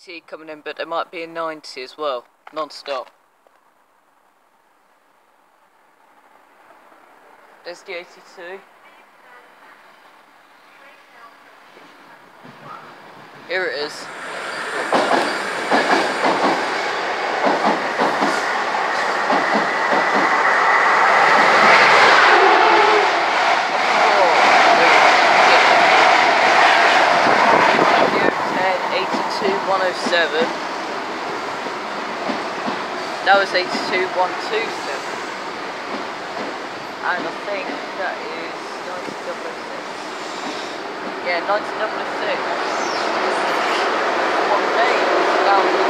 80 coming in, but there might be a 90 as well, non-stop. There's the 82. Here it is. That was 82127, and I think that is 9006. Yeah, 9006. What day?